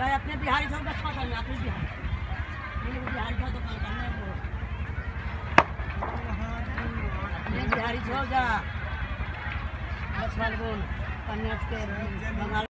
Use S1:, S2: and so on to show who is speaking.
S1: भाई अपने बिहारी छोड़ के छोड़ करना अपने बिहारी छोड़ दुकान करना अपने बिहारी छोड़ जा बस वाले बोल कन्या के बंगाल